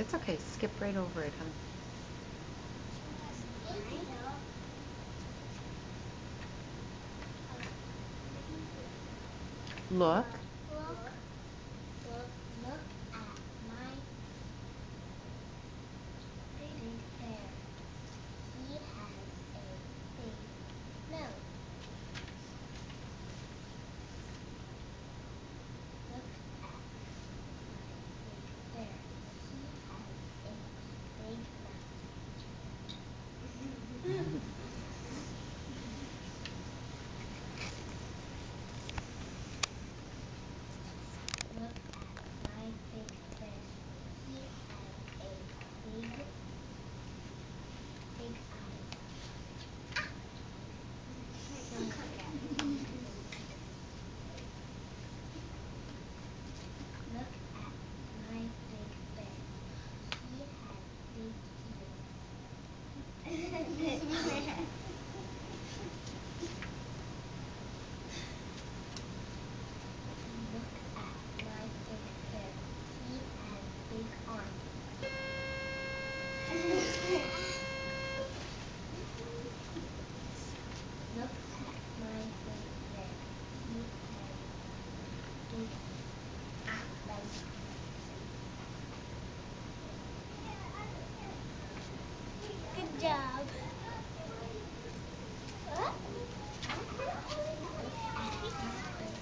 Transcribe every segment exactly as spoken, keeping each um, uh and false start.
It's okay. Skip right over it, huh? Look. Look. Look. Look at my big bear. He has a big nose. Look at my big bear. He has a big mouth. Look at my big bear. He has a big, big eye. Look at my big bear. He has big ears. Look at my big bear. He has big arms. Look at my big bear. He has big legs. Good job.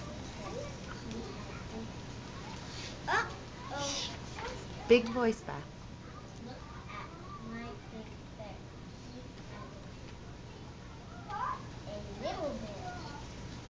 Big voice, Beth.